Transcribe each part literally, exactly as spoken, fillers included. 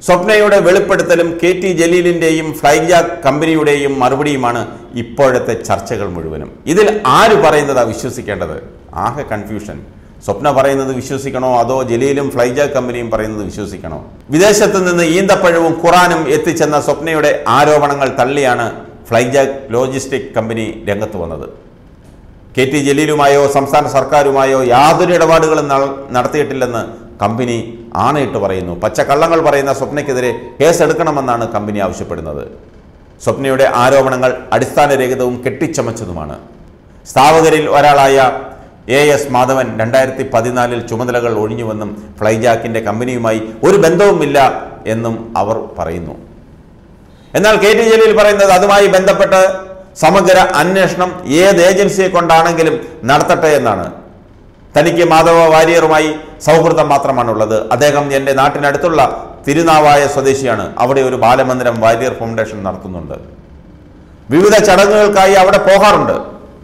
സ്വപ്നയുടെ വെളിപ്പെടുത്തലും K T ജലീലിൻ്റെയും ഫ്ലൈജാക്ക് കമ്പനിയുടെയും മറുപടിയുമാണ് ഇപ്പോഴത്തെ ചർച്ചകൾ മുഴുവനും. ഇതിൽ ആര് പറയുന്നതാ വിശ്വസിക്കേണ്ടത്? ആകെ കൺഫ്യൂഷൻ. സ്വപ്ന പറയുന്നത് വിശ്വസിക്കണോ അതോ ജലീലും ഫ്ലൈജാക്ക് കമ്പനിയും പറയുന്നത് വിശ്വസിക്കണോ? വിദേശത്ത് നിന്ന് ഈന്തപ്പഴവും ഖുറാനും എത്തിച്ചെന്ന സ്വപ്നയുടെ ആരോപണങ്ങൾ തള്ളിയാണ് ഫ്ലൈജാക്ക് ലോജിസ്റ്റിക് കമ്പനി രംഗത്ത് വന്നത്. കെ ടി ജലീലുമായോ സംസ്ഥാന സർക്കാരുമായോ യാതൊരു ഇടപാടുകളും നടത്തിയിട്ടില്ലെന്ന് കമ്പനി ആണയിട്ട് പറയുന്നു. പച്ചക്കള്ളങ്ങൾ പറയുന്ന സ്വപ്നയ്ക്കെതിരെ കേസെടുക്കണമെന്നാണ് കമ്പനി ആവശ്യപ്പെടുന്നത്. സ്വപ്നയുടെ ആരോപണങ്ങൾ അടിസ്ഥാനരഹിതവും കെട്ടിച്ചമച്ചതുമാണ്. സ്ഥാപകരിൽ ഒരാളായ എ എസ് മാധവൻ രണ്ടായിരത്തി പതിനാലിൽ ചുമതലകൾ ഒഴിഞ്ഞുവെന്നും ഫ്ലൈജാക്കിൻ്റെ കമ്പനിയുമായി ഒരു ബന്ധവുമില്ല എന്നും അവർ പറയുന്നു. എന്നാൽ കെ ടി ജലീൽ പറയുന്നത് അതുമായി ബന്ധപ്പെട്ട് സമഗ്ര അന്വേഷണം ഏത് ഏജൻസിയെ കൊണ്ടാണെങ്കിലും നടത്തട്ടെ എന്നാണ്. തനിക്ക് മാധവ വാര്യറുമായി സൗഹൃദം മാത്രമാണുള്ളത്. അദ്ദേഹം എൻ്റെ നാട്ടിനടുത്തുള്ള തിരുനാവായ സ്വദേശിയാണ്. അവിടെ ഒരു ബാലമന്ദിരം വാര്യർ ഫൗണ്ടേഷൻ നടത്തുന്നുണ്ട്. വിവിധ ചടങ്ങുകൾക്കായി അവിടെ പോകാറുണ്ട്.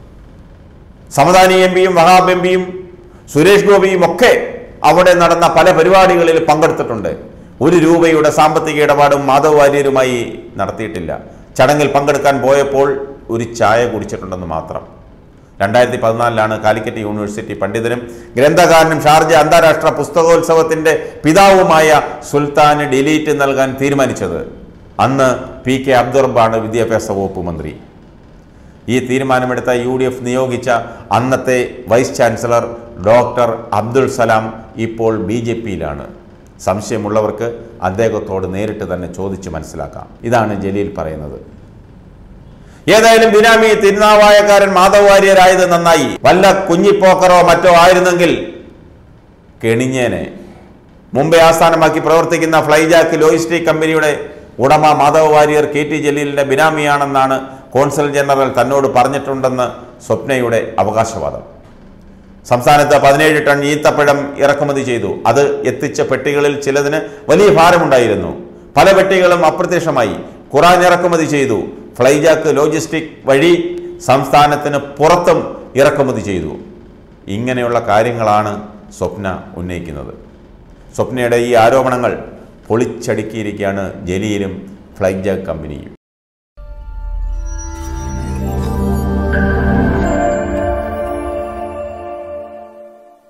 സമദാനി എം പിയും വഹാബ് എം പിയും സുരേഷ് ഗോപിയും ഒക്കെ അവിടെ നടന്ന പല പരിപാടികളിൽ പങ്കെടുത്തിട്ടുണ്ട്. ഒരു രൂപയുടെ സാമ്പത്തിക ഇടപാടും മാധവ് വാര്യരുമായി നടത്തിയിട്ടില്ല. ചടങ്ങിൽ പങ്കെടുക്കാൻ പോയപ്പോൾ ഒരു ചായ കുടിച്ചിട്ടുണ്ടെന്ന് മാത്രം. രണ്ടായിരത്തി പതിനാലിലാണ് കാലിക്കറ്റ് യൂണിവേഴ്സിറ്റി പണ്ഡിതനും ഗ്രന്ഥകാരനും ഷാർജ അന്താരാഷ്ട്ര പുസ്തകോത്സവത്തിൻ്റെ പിതാവുമായ സുൽത്താന് ഡിലീറ്റ് നൽകാൻ തീരുമാനിച്ചത്. അന്ന് പി കെ അബ്ദുറബ്ബാണ് വിദ്യാഭ്യാസ വകുപ്പ് മന്ത്രി. ഈ തീരുമാനമെടുത്ത യു ഡി എഫ് നിയോഗിച്ച അന്നത്തെ vice chancellor doctor Abdul Salam ഇപ്പോൾ ബി ജെ പിയിലാണ്. സംശയമുള്ളവർക്ക് അദ്ദേഹത്തോട് നേരിട്ട് തന്നെ ചോദിച്ച് മനസ്സിലാക്കാം. ഇതാണ് ജലീൽ പറയുന്നത്. ഏതായാലും ബിനാമി തിരുനാവായക്കാരൻ മാധവ് വാര്യരായത് നന്നായി. വല്ല കുഞ്ഞിപ്പോക്കറോ മറ്റോ ആയിരുന്നെങ്കിൽ കെണിഞ്ഞേനെ. മുംബൈ ആസ്ഥാനമാക്കി പ്രവർത്തിക്കുന്ന ഫ്ലൈജാക്ക് ലോജിസ്റ്റിക് കമ്പനിയുടെ ഉടമ മാധവ് വാര്യർ കെ ടി ജലീലിൻ്റെ ബിനാമിയാണെന്നാണ് കോൺസൽ ജനറൽ തന്നോട് പറഞ്ഞിട്ടുണ്ടെന്ന് സ്വപ്നയുടെ അവകാശവാദം. സംസ്ഥാനത്ത് പതിനേഴ് ടൺ ഈത്തപ്പഴം ഇറക്കുമതി ചെയ്തു. അത് എത്തിച്ച പെട്ടികളിൽ ചിലതിന് വലിയ ഭാരമുണ്ടായിരുന്നു. പല പെട്ടികളും അപ്രത്യക്ഷമായി. ഖുറാൻ ഇറക്കുമതി ചെയ്തു. ഫ്ലൈജാക്ക് ലോജിസ്റ്റിക് വഴി സംസ്ഥാനത്തിന് പുറത്തും ഇറക്കുമതി ചെയ്തു. ഇങ്ങനെയുള്ള കാര്യങ്ങളാണ് സ്വപ്ന ഉന്നയിക്കുന്നത്. സ്വപ്നയുടെ ഈ ആരോപണങ്ങൾ പൊളിച്ചടുക്കിയിരിക്കുകയാണ് ജലീലും ഫ്ലൈജാക്ക് കമ്പനിയും.